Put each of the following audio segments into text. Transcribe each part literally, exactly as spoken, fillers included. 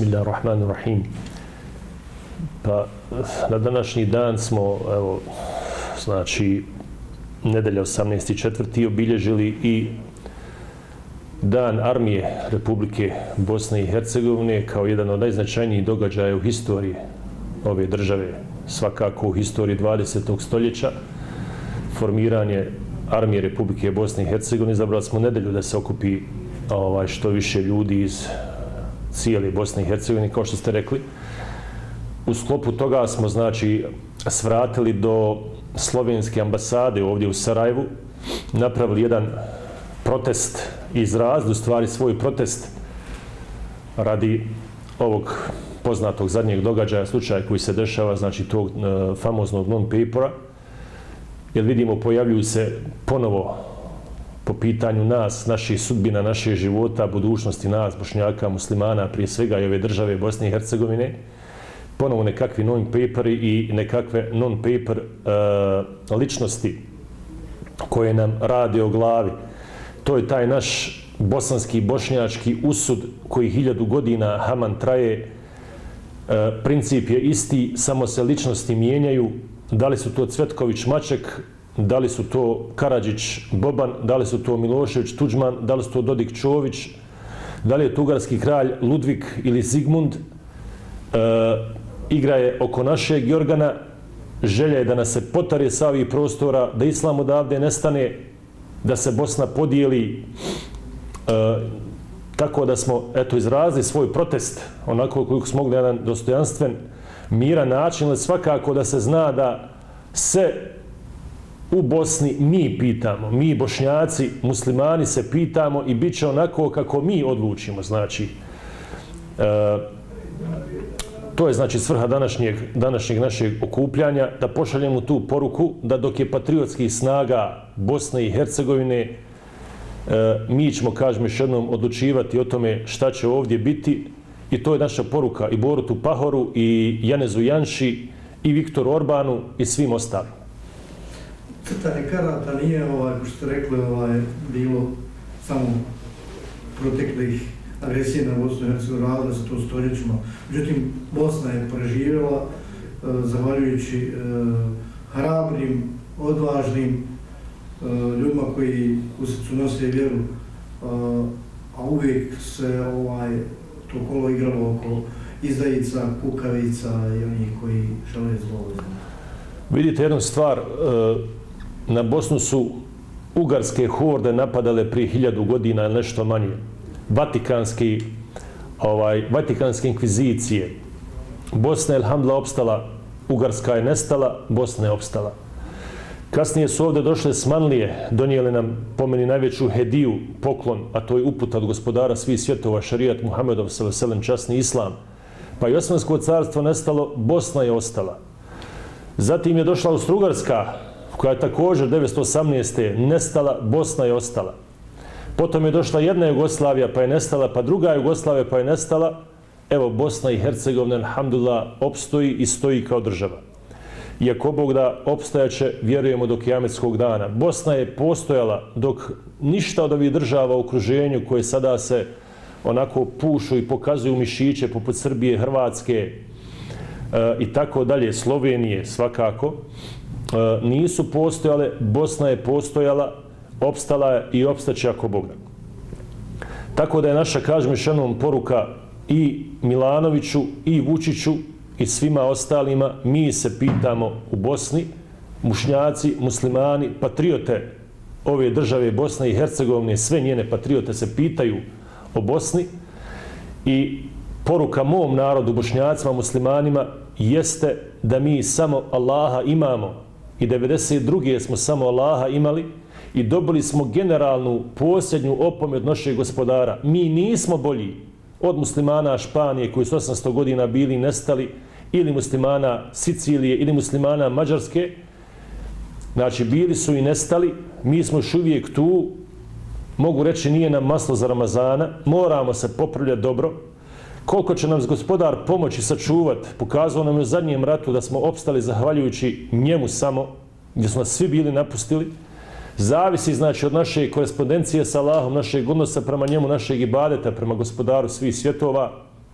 Bismillahirrahmanirrahim. Pa na današnji dan smo, evo, znači, nedelja osamnaesti četvrti obilježili i Dan armije Republike Bosne i Hercegovine kao jedan od najznačajnijih događaja u historiji ove države, svakako u historiji dvadesetog stoljeća. Formiranje armije Republike Bosne i Hercegovine, izabrali smo nedelju da se okupi ovaj, što više ljudi iz cijele Bosne i Hercegovine, kao što ste rekli. U sklopu toga smo, znači, svratili do slovenske ambasade ovdje u Sarajevu, napravili jedan protest, izrazili u stvari svoj protest radi ovog poznatog zadnjeg događaja, slučaja koji se dešava, znači tog uh, famoznog non-papera, jer vidimo pojavljuju se ponovo po pitanju nas, naših sudbina, naših života, budućnosti nas, Bošnjaka, muslimana, prije svega i ove države Bosne i Hercegovine, ponovo nekakvi non-paperi i nekakve non-paper uh, ličnosti koje nam rade o glavi. To je taj naš bosanski, bošnjački usud koji hiljadu godina haman traje. E, princip je isti, samo se ličnosti mijenjaju. Da li su to Cvetković Maček, da li su to Karadžić Boban, da li su to Milošević Tuđman, da li su to Dodik Čović, da li je to ugarski kralj Ludvig ili Zigmund. E, igra je oko našeg Jorgana, želja je da nas se potare sa ovih prostora, da islam odavde nestane, da se Bosna podijeli, e, tako da smo, eto, izrazili svoj protest, onako koliko smo mogli na jedan dostojanstven, miran način, ali svakako da se zna da se u Bosni mi pitamo, mi Bošnjaci, muslimani se pitamo i bit će onako kako mi odlučimo, znači. E, to je, znači, svrha današnjeg, današnjeg našeg okupljanja, da pošaljemo tu poruku da dok je patriotskih snaga Bosne i Hercegovine, e, mi ćemo, kažemo još jednom, odlučivati o tome šta će ovdje biti, i to je naša poruka i Borutu Pahoru, i Janezu Janši, i Viktoru Orbanu, i svim ostalim. Crtanje karata nije, ovaj, ko što ste rekli, ovaj, bilo samo proteklih agresije na Bosnu i Hercegovinu, radila se to stoljećima. Međutim, Bosna je preživjela eh, zahvaljujući eh, hrabrim, odvažnim eh, ljudima koji u srcu nose vjeru, eh, a uvijek se ovaj, to kolo igralo oko izdajica, kukavica i onih koji žele zlo. Vidite jednu stvar, eh, na Bosnu su ugarske horde napadale prije hiljadu godina ili nešto manje. Vatikanski, ovaj, Vatikanske inkvizicije. Bosna je, alhamdulillah, opstala, Ugarska je nestala, Bosna je opstala. Kasnije su ovdje došle Smanlije, donijeli nam, po meni, najveću hediju, poklon, a to je uputa od gospodara svih svjetova, šarijat Muhammedov sallallahu alejhi ve sellem, časni islam. Pa i Osmansko carstvo nestalo, Bosna je ostala. Zatim je došla Austro-Ugarska, koja je također devetsto osamnaeste nestala, Bosna je ostala. Potom je došla jedna Jugoslavija pa je nestala, pa druga Jugoslavija pa je nestala. Evo, Bosna i Hercegovina, alhamdulillah, opstoji i stoji kao država. Iako Bog da opstajaće, vjerujemo do kijametskog dana. Bosna je postojala dok ništa od ovih država u okruženju koje sada se onako pušu i pokazuju mišiće poput Srbije, Hrvatske e, i tako dalje, Slovenije svakako, e, nisu postojale. Bosna je postojala, opstala je i opstaće ako Bog da. Tako da je naša, kažem još jednom, poruka i Milanoviću, i Vučiću, i svima ostalima, mi se pitamo u Bosni, Bošnjaci, muslimani, patriote ove države Bosne i Hercegovine, sve njene patriote se pitaju o Bosni, i poruka mom narodu, Bošnjacima, muslimanima, jeste da mi samo Allaha imamo, i devedeset druge smo samo Allaha imali, i dobili smo generalnu posljednju opomenu od našeg gospodara. Mi nismo bolji od muslimana Španije koji su osamsto godina bili nestali, ili muslimana Sicilije, ili muslimana Mađarske. Znači, bili su i nestali, mi smo još uvijek tu, mogu reći nije nam maslo za Ramazana, moramo se popravljati dobro. Koliko će nam gospodar pomoći sačuvati, pokazao nam je u zadnjem ratu da smo opstali zahvaljujući njemu samo, gdje smo svi bili napustili. Zavisi, znači, od naše korespondencije sa Allahom, našeg odnosa prema njemu, našeg ibadeta, prema gospodaru svih svjetova.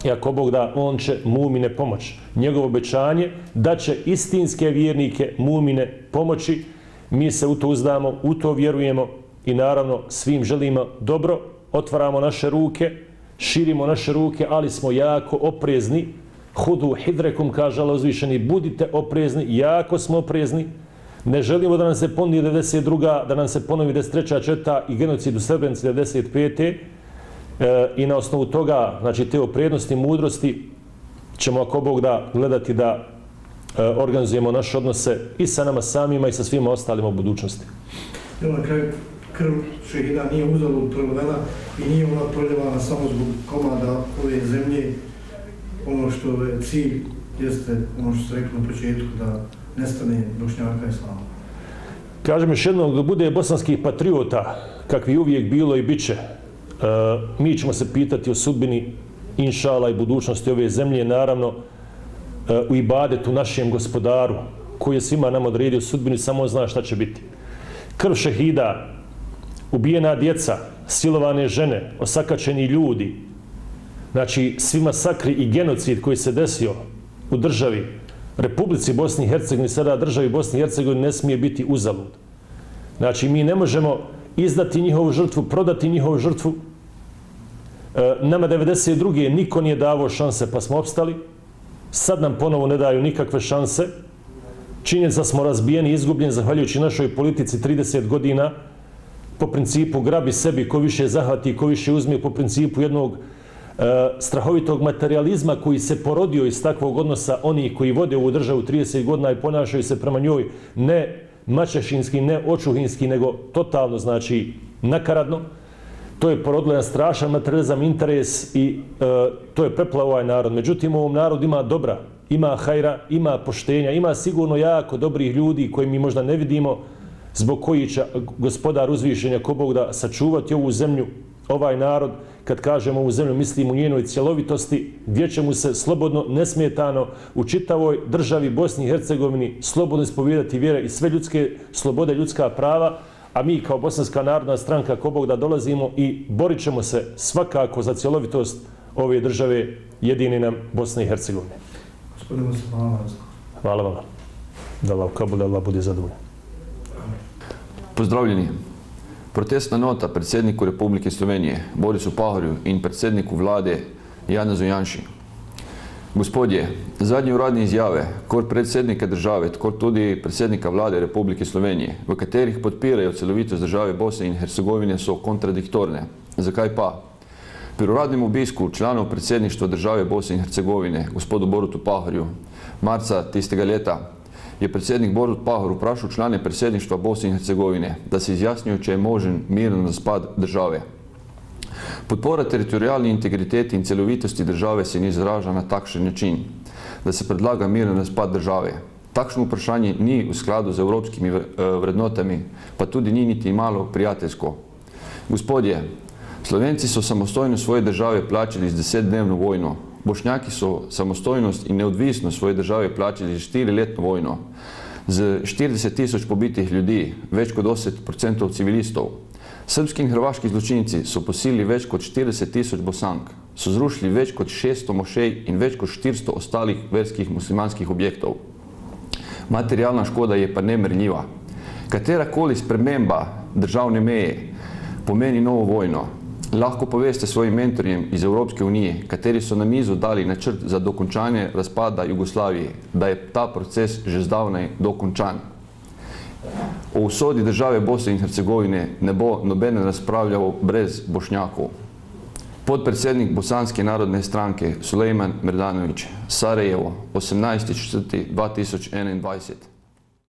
i ako Bog da, on će mu'mine pomoći. Njegovo obećanje da će istinske vjernike mu'mine pomoći. Mi se u to uzdamo, u to vjerujemo i naravno svim želimo dobro, otvaramo naše ruke, širimo naše ruke, ali smo jako oprezni. Hudu hidrekum, kaže Allah uzvišeni, budite oprezni, jako smo oprezni. Ne želimo da nam se ponovi devedeset druga, da nam se ponovi devedeset treća četa i genocid u Srebrenici devedeset pete E, i na osnovu toga, znači te opreznosti, mudrosti, ćemo ako Bog da gledati da e, organizujemo naše odnose i sa nama samima i sa svima ostalima u budućnosti. Evo na kraju, krv šehida nije uzalud prolivena i nije ona proljevana samo zbog komada ove zemlje. Ono što je cilj jeste ono što ste rekli na početku, da nestane Bošnjaka islama. Kažem još jednom, da bude bosanskih patriota, kakvi uvijek bilo i bit će, Uh, mi ćemo se pitati o sudbini inšala i budućnosti ove zemlje, naravno uh, u ibadetu našem gospodaru koji je svima nam odredio sudbinu, samo zna šta će biti. Krv šehida, ubijena djeca, silovane žene, osakačeni ljudi, znači svi masakri i genocid koji se desio u državi Republici Bosni i Hercegovini, sada državi Bosni i Hercegovini, ne smije biti uzalud. Znači mi ne možemo izdati njihovu žrtvu, prodati njihovu žrtvu. E, nama devedeset druge niko nije davao šanse pa smo opstali. Sad nam ponovo ne daju nikakve šanse. Činjenica smo razbijeni i izgubljeni zahvaljujući našoj politici trideset godina po principu grabi sebi ko više zahvati, ko više uzme, po principu jednog e, strahovitog materializma koji se porodio iz takvog odnosa onih koji vode ovu državu trideset godina i ponašaju se prema njoj ne mačešinski, ne očuhinski, nego totalno, znači, nakaradno. To je porodilo jedan strašan materializam, interes i e, to je preplao ovaj narod. Međutim, u ovom narodu ima dobra, ima hajra, ima poštenja, ima sigurno jako dobrih ljudi koji mi možda ne vidimo, zbog koji će gospodar uzvišenja ko Bog da sačuvati ovu zemlju, ovaj narod. Kad kažemo ovu zemlju, mislim u njenoj cjelovitosti, gdje će mu se slobodno, nesmetano u čitavoj državi Bosni i Hercegovini slobodno ispovijedati vjere i sve ljudske slobode, ljudska prava, a mi kao Bosanska narodna stranka ko Bog da dolazimo i borit ćemo se svakako za cjelovitost ove države, jedini nam Bosne i Hercegovine. Gospodine, hvala. Hvala vam. Da Allah kabul, da Allah bude zadovoljan. Pozdravljeni. Protestna nota predsjedniku Republike Slovenije Borisu Pahorju in predsjedniku vlade Janezu Janši. Gospodje, zadnje uradne izjave, kor predsjednika države, kor tudi predsjednika vlade Republike Slovenije, v katerih podpirajo celovitost države Bosne in Hercegovine, so kontradiktorne. Zakaj pa? Pri uradnem obisku članov predsjedništva države Bosne in Hercegovine, gospodu Borutu Pahorju, marca tistega leta, je predsjednik Borut Pahor vprašal člane predsjedništva Bosne in Hercegovine, da se izjasnijo, če je možen miren razpad države. Podpora teritorijalni integriteti in celovitosti države se ni izraža na takšen način, da se predlaga miren razpad države. Takšno vprašanje ni v skladu z evropskimi vrednotami, pa tudi ni niti malo prijateljsko. Gospodje, Slovenci so samostojnost svoje države plačali z desetdnevno vojno. Bošnjaki so samostojnost in neodvisnost svoje države plačali z štiriletno vojno. Z štirideset tisoč pobitih ljudi, več kot osemdeset odstotkov civilistov. Srbski in hrvaški zločinci so posilili več kot štirideset tisoč Bosank, so zrušili več kot šeststo mošej in več kot štiristo ostalih verskih muslimanskih objektov. Materialna škoda je pa nemerljiva. Katerakoli sprememba državne meje pomeni novo vojno. Lahko poveste svojim mentorjem iz Evropske unije, kateri so na mizo dali načrt za dokončanje razpada Jugoslavije, da je ta proces že zdavnaj dokončan. O usodi države Bosne in Hercegovine ne bo noben razpravljal brez Bošnjakov. Podpredsednik Bosanske narodne stranke Sulejman Merdanović, Sarajevo, osemnajsti četrti dva tisoč enaindvajset.